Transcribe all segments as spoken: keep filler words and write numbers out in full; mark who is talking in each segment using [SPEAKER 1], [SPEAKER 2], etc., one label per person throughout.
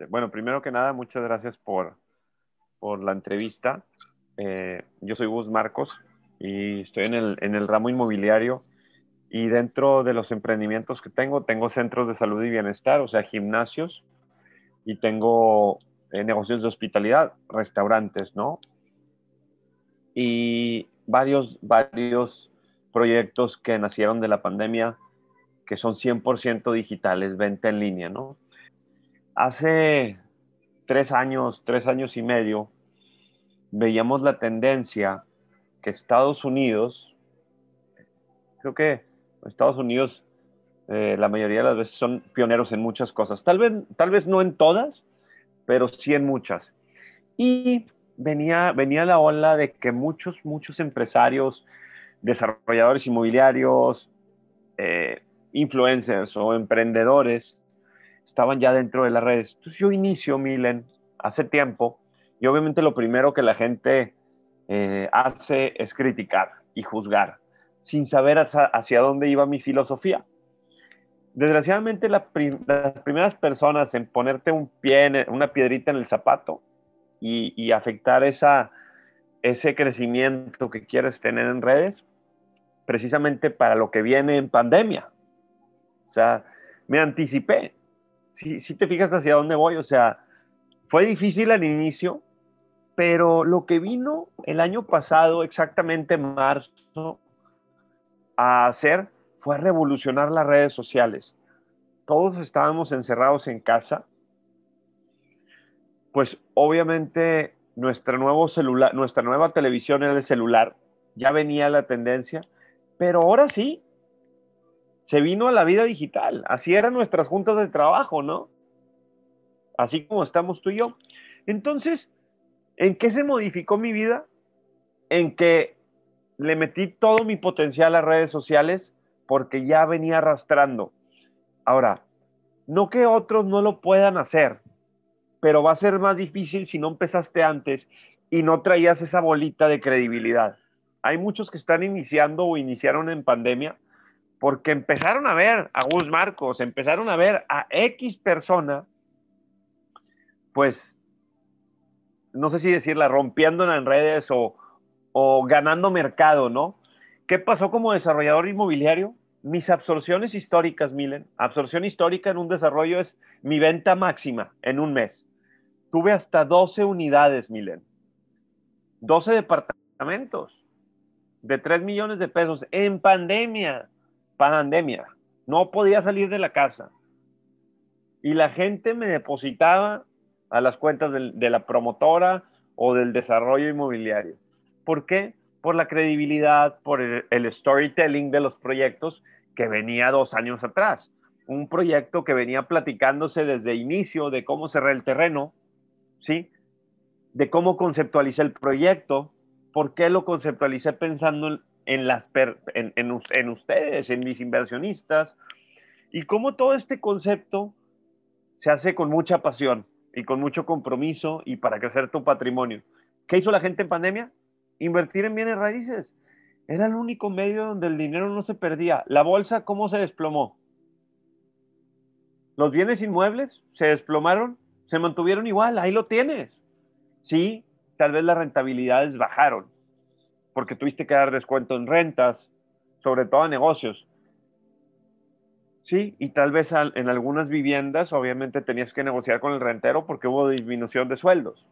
[SPEAKER 1] Bueno, primero que nada, muchas gracias por, por la entrevista. Eh, yo soy Gus Marcos y estoy en el, en el ramo inmobiliario y dentro de los emprendimientos que tengo, tengo centros de salud y bienestar, o sea, gimnasios, y tengo eh, negocios de hospitalidad, restaurantes, ¿no? Y varios, varios proyectos que nacieron de la pandemia que son cien por ciento digitales, venta en línea, ¿no? Hace tres años, tres años y medio, veíamos la tendencia que Estados Unidos, creo que Estados Unidos eh, la mayoría de las veces son pioneros en muchas cosas, tal vez, tal vez no en todas, pero sí en muchas. Y venía, venía la ola de que muchos, muchos empresarios, desarrolladores inmobiliarios, eh, influencers o emprendedores estaban ya dentro de las redes. Entonces yo inicio, Milen, hace tiempo, y obviamente lo primero que la gente eh, hace es criticar y juzgar, sin saber hacia, hacia dónde iba mi filosofía. Desgraciadamente, la prim las primeras personas en ponerte un pie, en, una piedrita en el zapato y, y afectar esa, ese crecimiento que quieres tener en redes, precisamente para lo que viene en pandemia. O sea, me anticipé. Si, si te fijas hacia dónde voy, o sea, fue difícil al inicio, pero lo que vino el año pasado, exactamente en marzo, a hacer fue a revolucionar las redes sociales. Todos estábamos encerrados en casa, pues obviamente nuestra, nuevo celular, nuestra nueva televisión era de celular, ya venía la tendencia, pero ahora sí, se vino a la vida digital. Así eran nuestras juntas de trabajo, ¿no? Así como estamos tú y yo. Entonces, ¿en qué se modificó mi vida? En que le metí todo mi potencial a redes sociales porque ya venía arrastrando. Ahora, no que otros no lo puedan hacer, pero va a ser más difícil si no empezaste antes y no traías esa bolita de credibilidad. Hay muchos que están iniciando o iniciaron en pandemia porque empezaron a ver a Gus Marcos, empezaron a ver a X persona, pues, no sé si decirla, rompiéndola en redes o, o ganando mercado, ¿no? ¿Qué pasó como desarrollador inmobiliario? Mis absorciones históricas, Milen, absorción histórica en un desarrollo es mi venta máxima en un mes. Tuve hasta doce unidades, Milen, doce departamentos de tres millones de pesos en pandemia, pandemia. No podía salir de la casa. Y la gente me depositaba a las cuentas de, de la promotora o del desarrollo inmobiliario. ¿Por qué? Por la credibilidad, por el, el storytelling de los proyectos que venía dos años atrás. Un proyecto que venía platicándose desde inicio de cómo cerrar el terreno, ¿sí? De cómo conceptualicé el proyecto, por qué lo conceptualicé pensando en, en, las per, en, en, en ustedes, en mis inversionistas, y cómo todo este concepto se hace con mucha pasión y con mucho compromiso y para crecer tu patrimonio. ¿Qué hizo la gente en pandemia? Invertir en bienes raíces. Era el único medio donde el dinero no se perdía. La bolsa, ¿cómo se desplomó? Los bienes inmuebles se desplomaron, se mantuvieron igual, ahí lo tienes. Sí, tal vez las rentabilidades bajaron, porque tuviste que dar descuento en rentas, sobre todo a negocios. Sí, y tal vez al, en algunas viviendas obviamente tenías que negociar con el rentero porque hubo disminución de sueldos.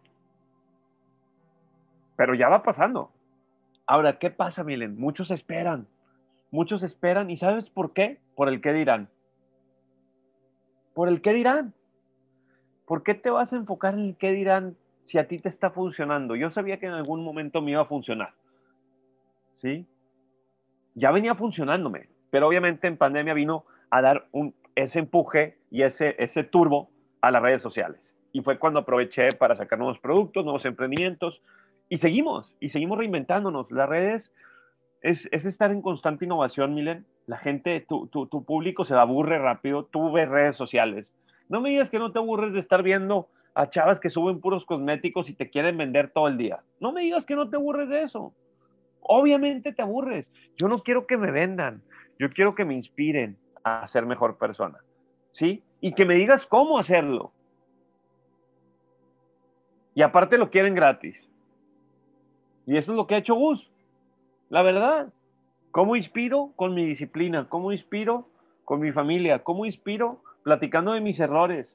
[SPEAKER 1] Pero ya va pasando. Ahora, ¿qué pasa, Milen? Muchos esperan, muchos esperan, ¿y sabes por qué? Por el qué dirán. Por el qué dirán. ¿Por qué te vas a enfocar en el qué dirán si a ti te está funcionando? Yo sabía que en algún momento me iba a funcionar, ¿sí? Ya venía funcionándome, pero obviamente en pandemia vino a dar un, ese empuje y ese, ese turbo a las redes sociales. Y fue cuando aproveché para sacar nuevos productos, nuevos emprendimientos, y seguimos, y seguimos reinventándonos. Las redes es, es estar en constante innovación, Milen. La gente, tu, tu, tu público se aburre rápido, tú ves redes sociales. No me digas que no te aburres de estar viendo a chavas que suben puros cosméticos y te quieren vender todo el día. No me digas que no te aburres de eso. Obviamente te aburres. Yo no quiero que me vendan. Yo quiero que me inspiren a ser mejor persona. ¿Sí? Y que me digas cómo hacerlo. Y aparte lo quieren gratis. Y eso es lo que ha hecho Gus, la verdad. ¿Cómo inspiro? Con mi disciplina. ¿Cómo inspiro? Con mi familia. ¿Cómo inspiro? Platicando de mis errores.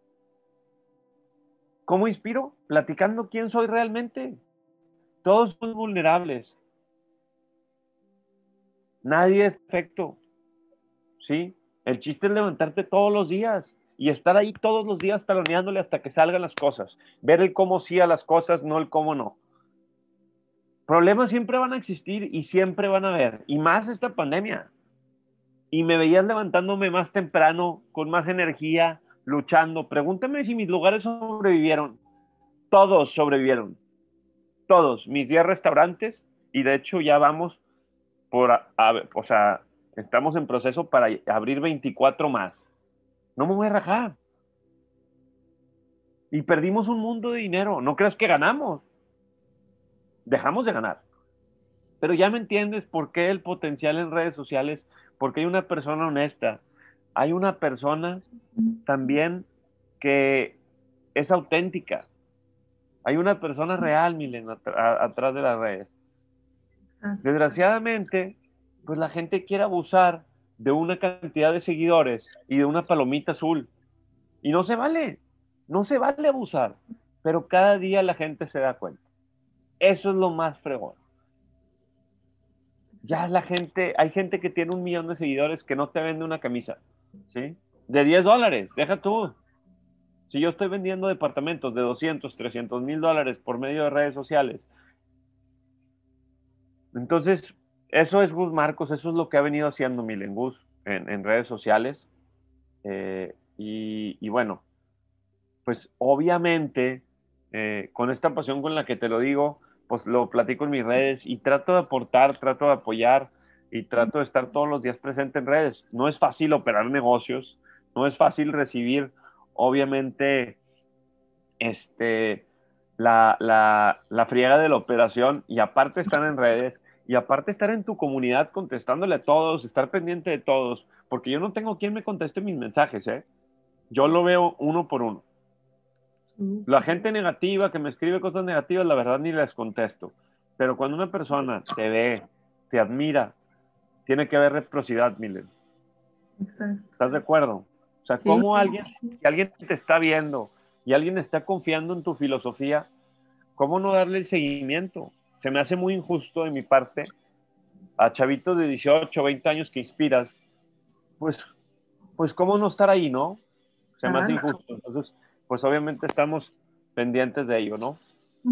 [SPEAKER 1] ¿Cómo inspiro? Platicando quién soy realmente. Todos son vulnerables. Nadie es perfecto. ¿Sí? El chiste es levantarte todos los días y estar ahí todos los días taloneándole hasta que salgan las cosas. Ver el cómo sí a las cosas, no el cómo no. Problemas siempre van a existir y siempre van a haber. Y más esta pandemia. Y me veías levantándome más temprano, con más energía, luchando. Pregúntame si mis lugares sobrevivieron. Todos sobrevivieron. Todos. Mis diez restaurantes. Y de hecho ya vamos por, a, a, o sea, estamos en proceso para abrir veinticuatro más. No me voy a rajar. Y perdimos un mundo de dinero. No creas que ganamos. Dejamos de ganar. Pero ya me entiendes por qué el potencial en redes sociales, porque hay una persona honesta, hay una persona también que es auténtica, hay una persona real, Milen, atrás de las redes. Desgraciadamente, pues la gente quiere abusar de una cantidad de seguidores y de una palomita azul. Y no se vale, no se vale abusar, pero cada día la gente se da cuenta. Eso es lo más fregón. Ya la gente, hay gente que tiene un millón de seguidores que no te vende una camisa, ¿sí? De diez dólares, deja tú. Si yo estoy vendiendo departamentos de doscientos, trescientos mil dólares por medio de redes sociales, entonces eso es Gus Marcos, eso es lo que ha venido haciendo Milen Gus en, en redes sociales. Eh, y, y bueno, pues obviamente, eh, con esta pasión con la que te lo digo, pues lo platico en mis redes y trato de aportar, trato de apoyar y trato de estar todos los días presente en redes. No es fácil operar negocios, no es fácil recibir, obviamente, este, la, la, la friega de la operación y aparte estar en redes y aparte estar en tu comunidad contestándole a todos, estar pendiente de todos, porque yo no tengo quien me conteste mis mensajes, ¿eh? Yo lo veo uno por uno. La gente negativa que me escribe cosas negativas, la verdad ni les contesto. Pero cuando una persona te ve, te admira, tiene que haber reciprocidad, Milen.
[SPEAKER 2] Exacto.
[SPEAKER 1] ¿Estás de acuerdo? O sea,
[SPEAKER 2] Sí.
[SPEAKER 1] como alguien, si alguien te está viendo y alguien está confiando en tu filosofía, ¿cómo no darle el seguimiento? Se me hace muy injusto de mi parte a chavitos de dieciocho, veinte años que inspiras, pues, pues cómo no estar ahí, ¿no? Se me
[SPEAKER 2] Ah,
[SPEAKER 1] hace
[SPEAKER 2] no.
[SPEAKER 1] injusto. Entonces, pues obviamente estamos pendientes de ello, ¿no?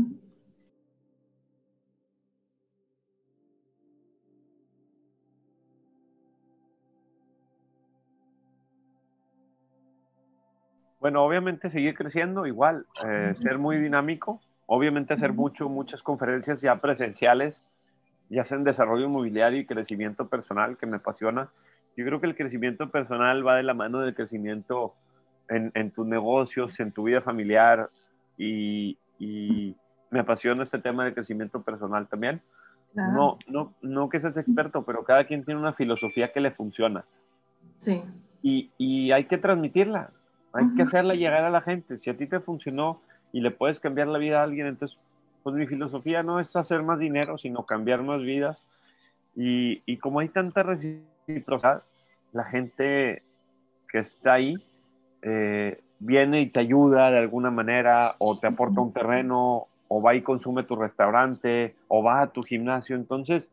[SPEAKER 1] Bueno, obviamente seguir creciendo, igual, eh, ser muy dinámico, obviamente hacer mucho, muchas conferencias ya presenciales, ya sea en desarrollo inmobiliario y crecimiento personal, que me apasiona. Yo creo que el crecimiento personal va de la mano del crecimiento en, en tus negocios, en tu vida familiar, y, y me apasiona este tema del crecimiento personal también.
[SPEAKER 2] Claro.
[SPEAKER 1] No, no, no que seas experto, pero cada quien tiene una filosofía que le funciona
[SPEAKER 2] Sí.
[SPEAKER 1] y, y hay que transmitirla, hay que
[SPEAKER 2] Ujú.
[SPEAKER 1] hacerla llegar a la gente. Si a ti te funcionó y le puedes cambiar la vida a alguien, entonces, pues mi filosofía no es hacer más dinero, sino cambiar más vidas. Y, y como hay tanta reciprocidad, la gente que está ahí eh, viene y te ayuda de alguna manera, o te aporta un terreno, o va y consume tu restaurante, o va a tu gimnasio. Entonces,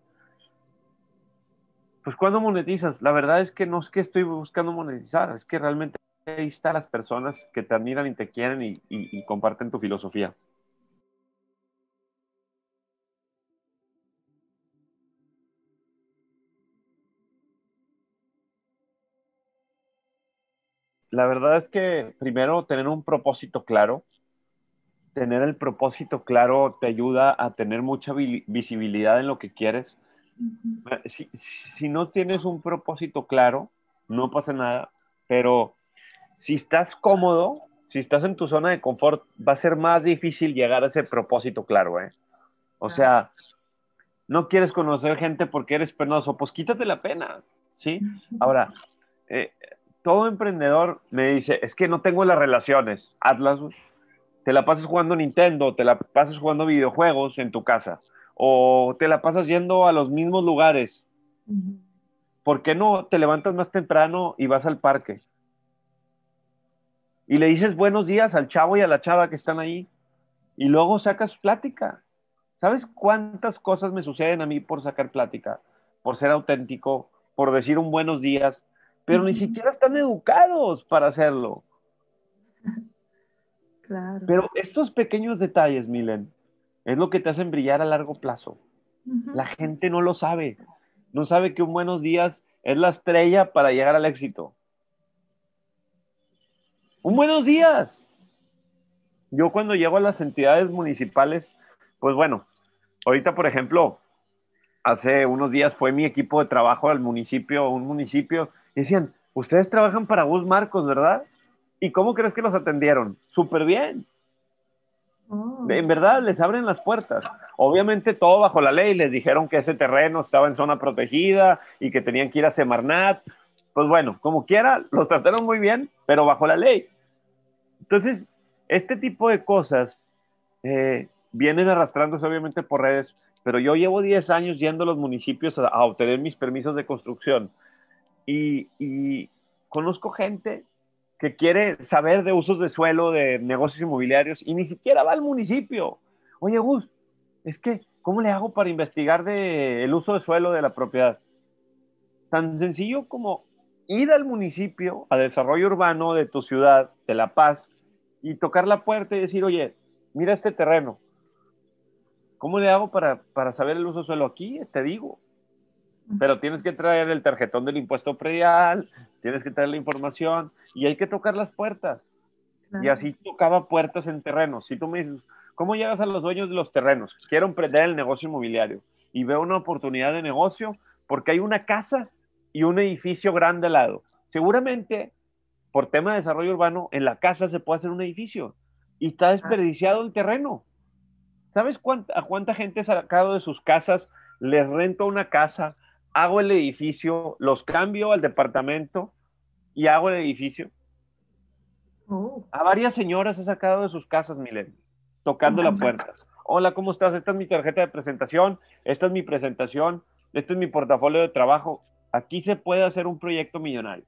[SPEAKER 1] pues ¿cuándo monetizas? La verdad es que no es que estoy buscando monetizar, es que realmente ahí están las personas que te admiran y te quieren y, y, y comparten tu filosofía. La verdad es que primero tener un propósito claro, tener el propósito claro te ayuda a tener mucha vi- visibilidad en lo que quieres. Si, si no tienes un propósito claro, no pasa nada, pero si estás cómodo, si estás en tu zona de confort, va a ser más difícil llegar a ese propósito claro, ¿eh? O
[SPEAKER 2] Claro.
[SPEAKER 1] sea, no quieres conocer gente porque eres penoso, pues quítate la pena, ¿sí? Ahora, eh, todo emprendedor me dice, es que no tengo las relaciones, hazlas, güey. te la pasas jugando Nintendo, te la pasas jugando videojuegos en tu casa, o te la pasas yendo a los mismos lugares.
[SPEAKER 2] Ujú.
[SPEAKER 1] ¿Por qué no te levantas más temprano y vas al parque? Y le dices buenos días al chavo y a la chava que están ahí, y luego sacas plática. ¿Sabes cuántas cosas me suceden a mí por sacar plática? Por ser auténtico, por decir un buenos días, pero ni
[SPEAKER 2] Ujú.
[SPEAKER 1] siquiera están educados para hacerlo.
[SPEAKER 2] Claro.
[SPEAKER 1] Pero estos pequeños detalles, Milen, es lo que te hacen brillar a largo plazo. La
[SPEAKER 2] Ujú.
[SPEAKER 1] gente no lo sabe. No sabe que un buenos días es la estrella para llegar al éxito. Un buenos días. Yo cuando llego a las entidades municipales, pues bueno, ahorita por ejemplo, hace unos días fue mi equipo de trabajo al municipio, un municipio, y decían, ustedes trabajan para Bus Marcos, ¿verdad? ¿Y cómo crees que los atendieron? Súper bien.
[SPEAKER 2] Oh,
[SPEAKER 1] En verdad, les abren las puertas. Obviamente todo bajo la ley, les dijeron que ese terreno estaba en zona protegida y que tenían que ir a Semarnat. Pues bueno, como quiera, los trataron muy bien, pero bajo la ley. Entonces, este tipo de cosas eh, vienen arrastrándose obviamente por redes, pero yo llevo diez años yendo a los municipios a, a obtener mis permisos de construcción y, y conozco gente que quiere saber de usos de suelo, de negocios inmobiliarios y ni siquiera va al municipio. Oye, Gus, es que, ¿cómo le hago para investigar de el uso de suelo de la propiedad? Tan sencillo como ir al municipio, a desarrollo urbano de tu ciudad, de La Paz, y tocar la puerta y decir, oye, mira este terreno, ¿cómo le hago para, para saber el uso de suelo aquí? Te digo, pero tienes que traer el tarjetón del impuesto predial, tienes que traer la información y hay que tocar las puertas. Y
[SPEAKER 2] claro.
[SPEAKER 1] así tocaba puertas en terrenos. Si tú me dices, ¿cómo llegas a los dueños de los terrenos? Quiero emprender el negocio inmobiliario y veo una oportunidad de negocio porque hay una casa y un edificio grande al lado. Seguramente, por tema de desarrollo urbano, en la casa se puede hacer un edificio y está
[SPEAKER 2] Ah,
[SPEAKER 1] desperdiciado el terreno. ¿Sabes cuánta, a cuánta gente he sacado de sus casas? Les rento una casa, hago el edificio, los cambio al departamento y hago el edificio.
[SPEAKER 2] oh,
[SPEAKER 1] A varias señoras he sacado de sus casas, Milen, tocando la
[SPEAKER 2] ujú,
[SPEAKER 1] puerta. Hola, ¿cómo estás? Esta es mi tarjeta de presentación, esta es mi presentación, este es mi portafolio de trabajo. Aquí se puede hacer un proyecto millonario.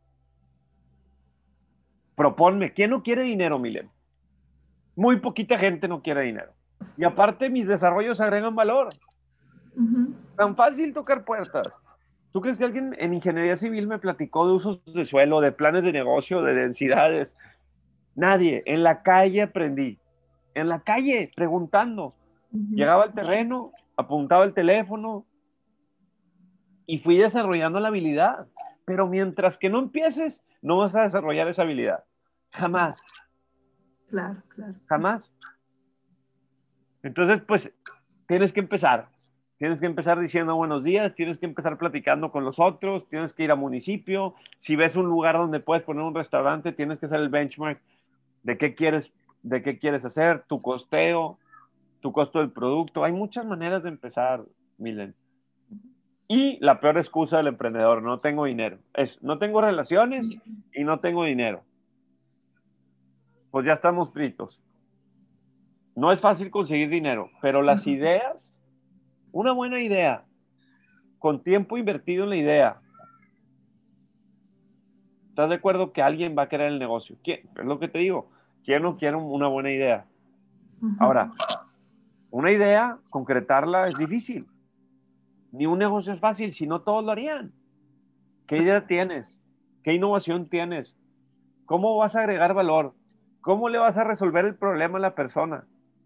[SPEAKER 1] Proponme, ¿quién no quiere dinero, Milen? Muy poquita gente no quiere dinero. Y aparte, mis desarrollos agregan valor.
[SPEAKER 2] ujú.
[SPEAKER 1] Tan fácil tocar puertas. ¿Tú crees que alguien en ingeniería civil me platicó de usos de suelo, de planes de negocio, de densidades? Nadie. En la calle aprendí. En la calle, preguntando.
[SPEAKER 2] Ujú.
[SPEAKER 1] Llegaba al terreno, apuntaba el teléfono y fui desarrollando la habilidad. Pero mientras que no empieces, no vas a desarrollar esa habilidad. Jamás,
[SPEAKER 2] Claro, claro.
[SPEAKER 1] jamás. Entonces, pues, tienes que empezar. Tienes que empezar diciendo buenos días, tienes que empezar platicando con los otros, tienes que ir a municipio. Si ves un lugar donde puedes poner un restaurante, tienes que hacer el benchmark de qué quieres, de qué quieres hacer, tu costeo, tu costo del producto. Hay muchas maneras de empezar, Milen. Y la peor excusa del emprendedor, no tengo dinero. Es, no tengo relaciones y no tengo dinero. Pues ya estamos fritos. No es fácil conseguir dinero, pero las
[SPEAKER 2] Ujú.
[SPEAKER 1] ideas, una buena idea, con tiempo invertido en la idea, ¿estás de acuerdo que alguien va a querer el negocio? ¿Quién? Es lo que te digo. ¿Quién no quiere una buena idea?
[SPEAKER 2] Ujú.
[SPEAKER 1] Ahora, una idea, concretarla es difícil. Ni un negocio es fácil, si no todos lo harían. ¿Qué idea tienes? ¿Qué innovación tienes? ¿Cómo vas a agregar valor? ¿Cómo le vas a resolver el problema a la persona?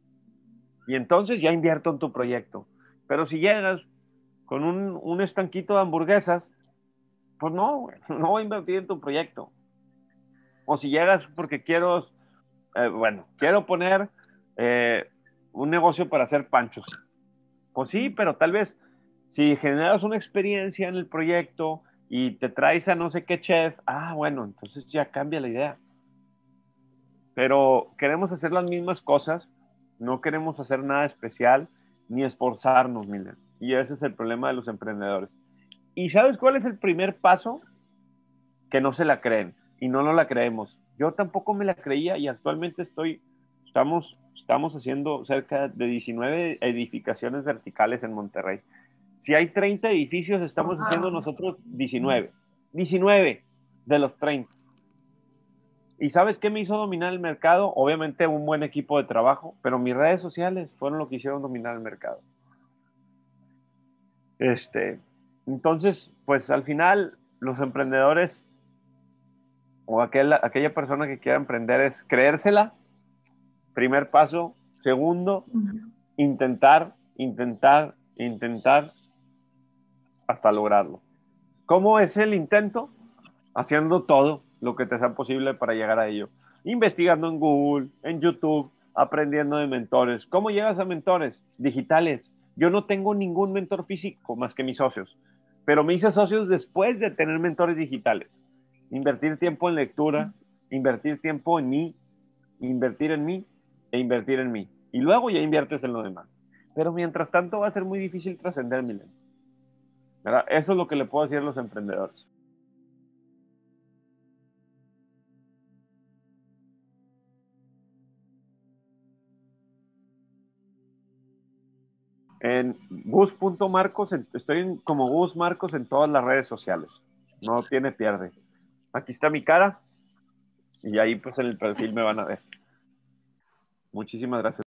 [SPEAKER 1] Y entonces ya invierto en tu proyecto. Pero si llegas con un, un estanquito de hamburguesas, pues no, güey, no voy a invertir en tu proyecto. O si llegas porque quiero, eh, bueno, quiero poner eh, un negocio para hacer panchos. Pues sí, pero tal vez si generas una experiencia en el proyecto y te traes a no sé qué chef, ah, bueno, entonces ya cambia la idea. Pero queremos hacer las mismas cosas, no queremos hacer nada especial ni esforzarnos, Miller. Y ese es el problema de los emprendedores. ¿Y sabes cuál es el primer paso? Que no se la creen y no nos la creemos. Yo tampoco me la creía y actualmente estoy, estamos Estamos haciendo cerca de diecinueve edificaciones verticales en Monterrey. Si hay treinta edificios, estamos
[SPEAKER 2] Wow.
[SPEAKER 1] haciendo nosotros diecinueve. diecinueve de los treinta. ¿Y sabes qué me hizo dominar el mercado? Obviamente un buen equipo de trabajo, pero mis redes sociales fueron lo que hicieron dominar el mercado. Este, entonces, pues al final, los emprendedores o aquel, aquella persona que quiera emprender es creérsela, primer paso. Segundo,
[SPEAKER 2] Ujú.
[SPEAKER 1] intentar, intentar, intentar hasta lograrlo. ¿Cómo es el intento? Haciendo todo lo que te sea posible para llegar a ello. Investigando en Google, en YouTube, aprendiendo de mentores. ¿Cómo llegas a mentores? Digitales. Yo no tengo ningún mentor físico más que mis socios, pero me hice socios después de tener mentores digitales. Invertir tiempo en lectura, invertir tiempo en mí, invertir en mí e invertir en mí. Y luego ya inviertes en lo demás. Pero mientras tanto va a ser muy difícil trascender, Milen. ¿Verdad? Eso es lo que le puedo decir a los emprendedores. En gus.marcos, estoy en, como Gus Marcos en todas las redes sociales. No tiene pierde. Aquí está mi cara y ahí pues en el perfil me van a ver. Muchísimas gracias.